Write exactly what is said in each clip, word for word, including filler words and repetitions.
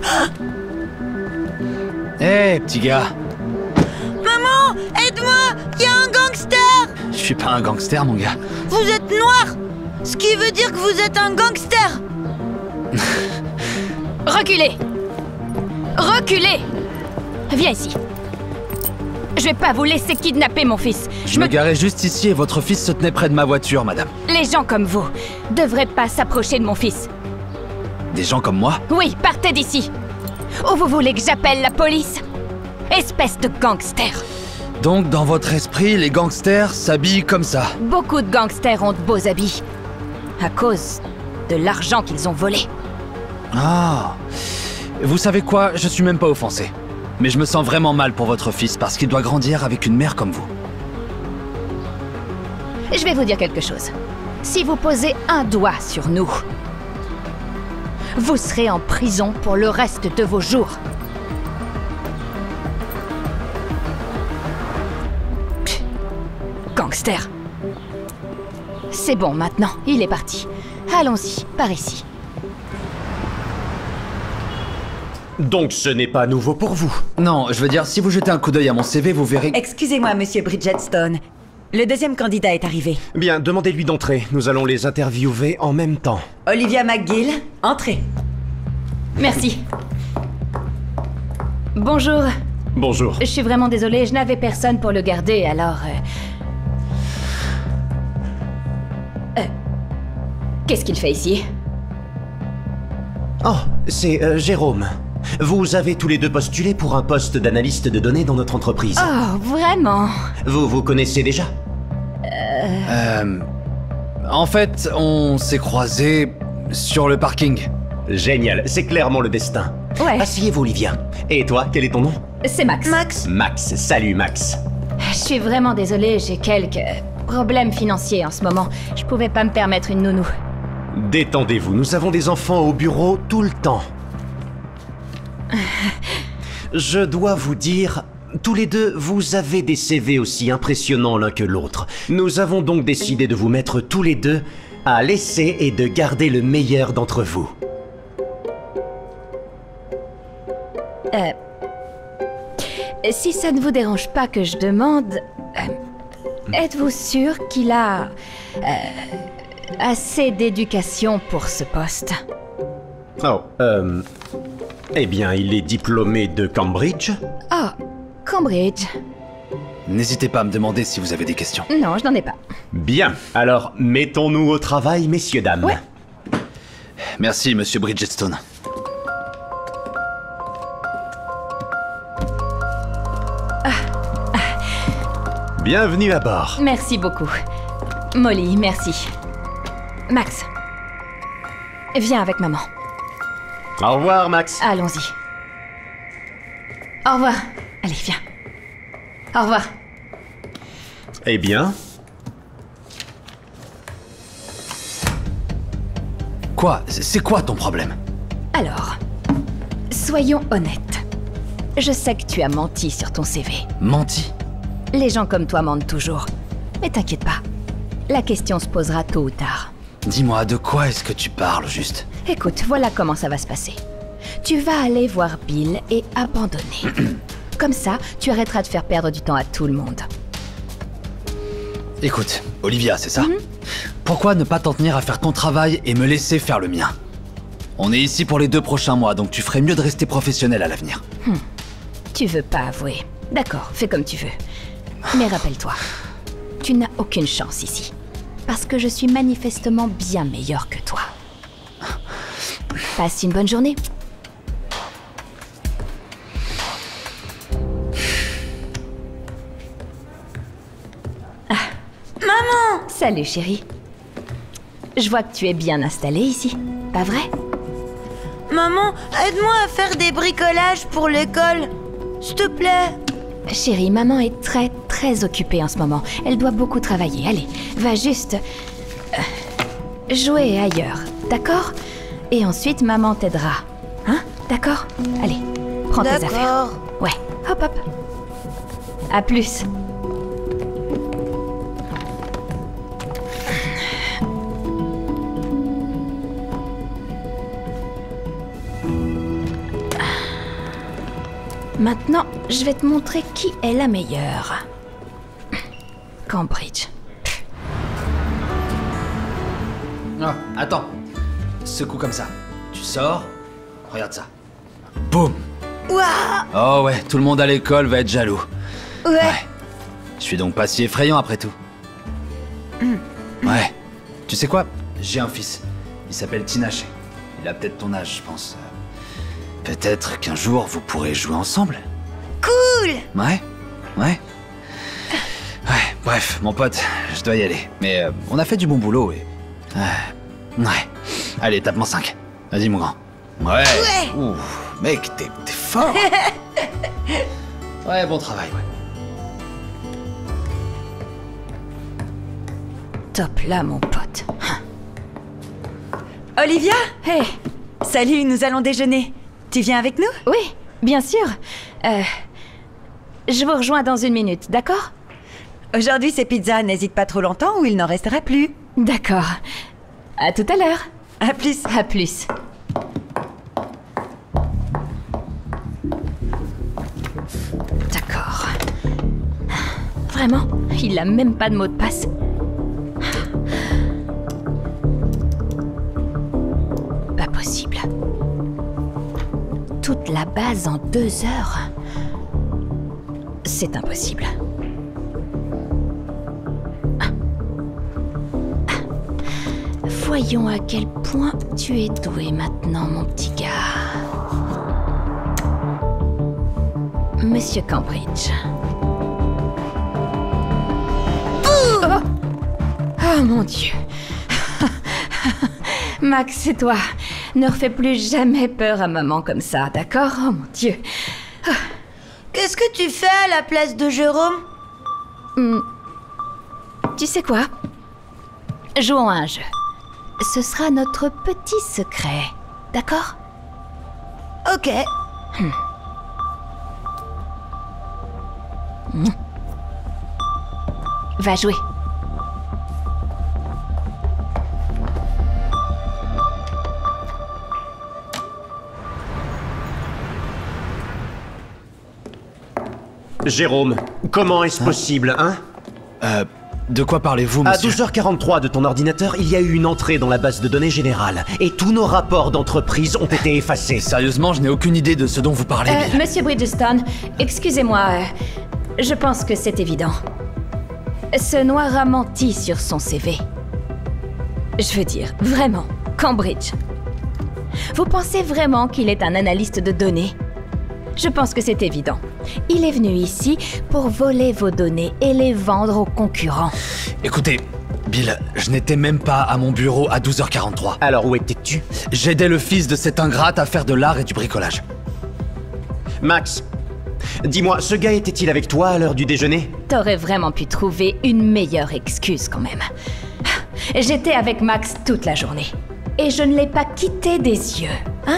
Hé, hey, petit gars. Maman, aide-moi! Il y a un gangster! Je suis pas un gangster, mon gars. Vous êtes noir! Ce qui veut dire que vous êtes un gangster! Reculez! Reculez! Viens ici. Je vais pas vous laisser kidnapper mon fils. Je, Je me garais juste ici et votre fils se tenait près de ma voiture, madame. Les gens comme vous devraient pas s'approcher de mon fils. Des gens comme moi? Oui, partez d'ici. Ou vous voulez que j'appelle la police? Espèce de gangster. Donc, dans votre esprit, les gangsters s'habillent comme ça? Beaucoup de gangsters ont de beaux habits. À cause de l'argent qu'ils ont volé. Ah. Vous savez quoi? Je suis même pas offensé. Mais je me sens vraiment mal pour votre fils parce qu'il doit grandir avec une mère comme vous. Je vais vous dire quelque chose. Si vous posez un doigt sur nous, vous serez en prison pour le reste de vos jours. Pff, gangster. C'est bon maintenant, il est parti. Allons-y, par ici. Donc ce n'est pas nouveau pour vous? Non, je veux dire, si vous jetez un coup d'œil à mon C V, vous verrez... Excusez-moi, monsieur Bridgetstone. Le deuxième candidat est arrivé. Bien, demandez-lui d'entrer. Nous allons les interviewer en même temps. Olivia McGill, entrez. Merci. Bonjour. Bonjour. Je suis vraiment désolée, je n'avais personne pour le garder, alors... Euh... Euh... Qu'est-ce qu'il fait ici? Oh, c'est euh, Jérôme. Vous avez tous les deux postulé pour un poste d'analyste de données dans notre entreprise. Oh, vraiment? Vous vous connaissez déjà? Euh... Euh... En fait, on s'est croisés sur le parking. Génial, c'est clairement le destin. Ouais. Asseyez-vous, Olivia. Et toi, quel est ton nom? C'est Max. Max. Max, salut Max. Je suis vraiment désolée, j'ai quelques problèmes financiers en ce moment. Je pouvais pas me permettre une nounou. Détendez-vous, nous avons des enfants au bureau tout le temps. Je dois vous dire, tous les deux, vous avez des C V aussi impressionnants l'un que l'autre. Nous avons donc décidé de vous mettre tous les deux à l'essai et de garder le meilleur d'entre vous. Euh... Si ça ne vous dérange pas que je demande... Euh, êtes-vous sûr qu'il a... Euh, assez d'éducation pour ce poste? Oh, euh... Eh bien, il est diplômé de Cambridge. Oh, Cambridge. N'hésitez pas à me demander si vous avez des questions. Non, je n'en ai pas. Bien, alors mettons-nous au travail, messieurs, dames. Ouais. Merci, monsieur Bridgetstone. Bienvenue à bord. Merci beaucoup. Molly, merci. Max, viens avec maman. Au revoir, Max. Allons-y. Au revoir. Allez, viens. Au revoir. Eh bien... Quoi? C'est quoi ton problème? Alors, soyons honnêtes. Je sais que tu as menti sur ton C V. Menti? Les gens comme toi mentent toujours. Mais t'inquiète pas. La question se posera tôt ou tard. Dis-moi, de quoi est-ce que tu parles, juste? Écoute, voilà comment ça va se passer. Tu vas aller voir Bill et abandonner. Comme ça, tu arrêteras de faire perdre du temps à tout le monde. Écoute, Olivia, c'est ça? Mm-hmm. Pourquoi ne pas t'en tenir à faire ton travail et me laisser faire le mien? On est ici pour les deux prochains mois, donc tu ferais mieux de rester professionnel à l'avenir. Hmm. Tu veux pas avouer. D'accord, fais comme tu veux. Mais rappelle-toi, tu n'as aucune chance ici. Parce que je suis manifestement bien meilleur que toi. Passe une bonne journée. Ah. Maman! Salut chérie. Je vois que tu es bien installée ici, pas vrai? Maman, aide-moi à faire des bricolages pour l'école. S'il te plaît. Chérie, maman est très très occupée en ce moment. Elle doit beaucoup travailler. Allez, va juste... euh, jouer ailleurs, d'accord? Et ensuite, maman t'aidera. Hein? D'accord? Allez, prends tes affaires. D'accord. Ouais, hop hop. À plus. Ah. Maintenant, je vais te montrer qui est la meilleure. Cambridge. Ah, attends. Secoue comme ça. Tu sors. Regarde ça. Boum. Waouh! Oh ouais, tout le monde à l'école va être jaloux. Ouais. Ouais. Je suis donc pas si effrayant après tout. Ouais. Tu sais quoi? J'ai un fils. Il s'appelle Tinashe. Il a peut-être ton âge, je pense. Peut-être qu'un jour vous pourrez jouer ensemble. Cool! Ouais. Ouais. Ouais, bref, mon pote, je dois y aller. Mais euh, on a fait du bon boulot et... Euh, ouais. Allez, tape-moi cinq. Vas-y, mon grand. Ouais. Ouais. Ouh, mec, t'es t'es fort. Ouais, bon travail, ouais. Top là, mon pote. Olivia? Hé, Salut, nous allons déjeuner. Tu viens avec nous? oui, bien sûr. Euh, je vous rejoins dans une minute, d'accord? Aujourd'hui, c'est pizza. N'hésite pas trop longtemps ou il n'en restera plus. D'accord. À tout à l'heure. À plus. À plus. D'accord. Vraiment? Il a même pas de mot de passe. Pas possible. Toute la base en deux heures. C'est impossible. Voyons à quel point tu es doué maintenant, mon petit gars. Monsieur Cambridge. Oh, oh mon Dieu. Max, c'est toi. Ne refais plus jamais peur à maman comme ça, d'accord? Oh mon Dieu. Qu'est-ce que tu fais à la place de Jérôme? Hmm. Tu sais quoi? Jouons à un jeu. Ce sera notre petit secret, d'accord? Ok. Hmm. Hmm. Va jouer. Jérôme, comment est-ce possible, hein? Euh, de quoi parlez-vous, À monsieur? douze heures quarante-trois de ton ordinateur, il y a eu une entrée dans la base de données générale, et tous nos rapports d'entreprise ont été effacés. Sérieusement, je n'ai aucune idée de ce dont vous parlez, Euh, Bill. Monsieur Bridgestone, excusez-moi, euh, je pense que c'est évident. Ce noir a menti sur son C V. Je veux dire, vraiment, Cambridge. Vous pensez vraiment qu'il est un analyste de données? Je pense que c'est évident. Il est venu ici pour voler vos données et les vendre aux concurrents. Écoutez, Bill, je n'étais même pas à mon bureau à douze heures quarante-trois. Alors où étais-tu? J'aidais le fils de cette ingrate à faire de l'art et du bricolage. Max, dis-moi, ce gars était-il avec toi à l'heure du déjeuner? T'aurais vraiment pu trouver une meilleure excuse quand même. J'étais avec Max toute la journée. Et je ne l'ai pas quitté des yeux, hein?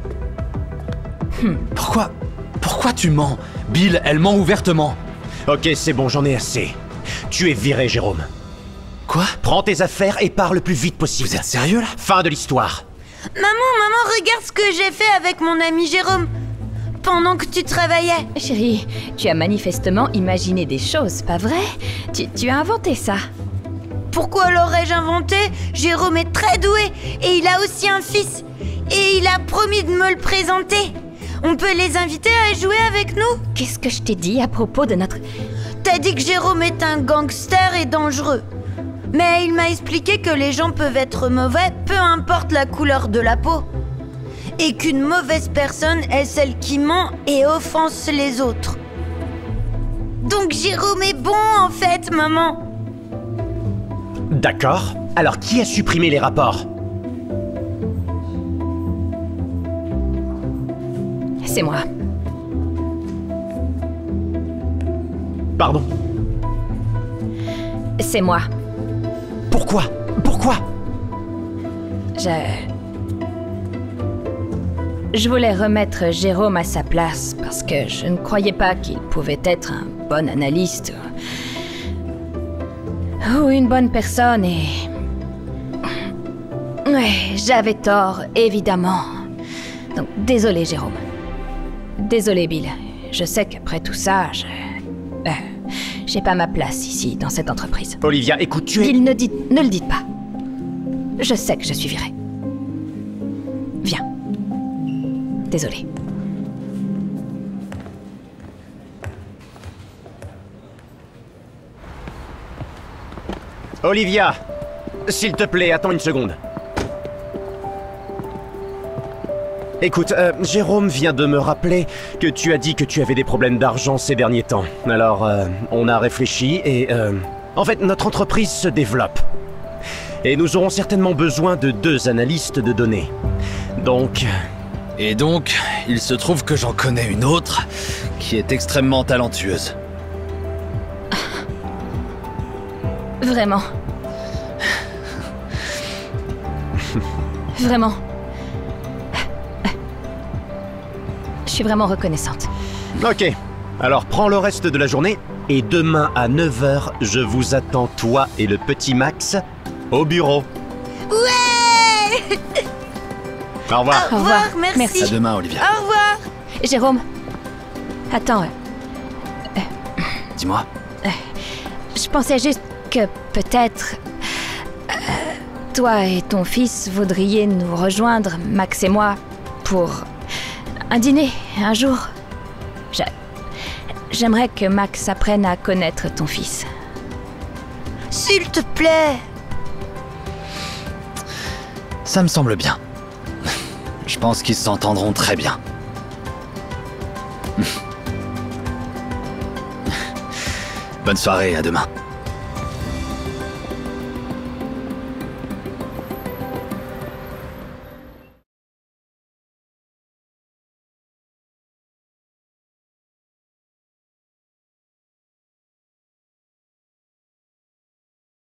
Pourquoi... Pourquoi tu mens? Bill, elle ment ouvertement. Ok, c'est bon, j'en ai assez. Tu es viré, Jérôme. Quoi? Prends tes affaires et pars le plus vite possible. Vous êtes sérieux là? Fin de l'histoire. Maman, maman, regarde ce que j'ai fait avec mon ami Jérôme pendant que tu travaillais. Chérie, tu as manifestement imaginé des choses, pas vrai? Tu, tu as inventé ça. Pourquoi l'aurais-je inventé? Jérôme est très doué et il a aussi un fils. Et il a promis de me le présenter. On peut les inviter à jouer avec nous? Qu'est-ce que je t'ai dit à propos de notre... T'as dit que Jérôme est un gangster et dangereux. Mais il m'a expliqué que les gens peuvent être mauvais, peu importe la couleur de la peau. Et qu'une mauvaise personne est celle qui ment et offense les autres. Donc Jérôme est bon en fait, maman. D'accord. Alors qui a supprimé les rapports? C'est moi. Pardon? C'est moi. Pourquoi? Pourquoi? Je... Je voulais remettre Jérôme à sa place parce que je ne croyais pas qu'il pouvait être un bon analyste ou une bonne personne et... Ouais, j'avais tort, évidemment. Donc, désolé Jérôme. Désolé Bill. je sais qu'après tout ça, je... euh, j'ai pas ma place ici, dans cette entreprise. Olivia, écoute, tu es... Il ne dit... ne le dites pas. Je sais que je suis virée. Viens. Désolée. Olivia, s'il te plaît, attends une seconde. Écoute, euh, Jérôme vient de me rappeler que tu as dit que tu avais des problèmes d'argent ces derniers temps. Alors, euh, on a réfléchi et... Euh, en fait, notre entreprise se développe. Et nous aurons certainement besoin de deux analystes de données. Donc... Et donc, il se trouve que j'en connais une autre qui est extrêmement talentueuse. Vraiment. Vraiment. Je suis vraiment reconnaissante. Ok. Alors prends le reste de la journée et demain à neuf heures, je vous attends, toi et le petit Max, au bureau. Ouais! Au revoir. Au revoir, merci. Merci. À demain, Olivia. Au revoir. Jérôme. Attends. euh, Dis-moi. Je pensais juste que peut-être... euh, toi et ton fils voudriez nous rejoindre, Max et moi, pour un dîner, un jour. Je- J'aimerais que Max apprenne à connaître ton fils. S'il te plaît. Ça me semble bien. Je pense qu'ils s'entendront très bien. Bonne soirée, à demain.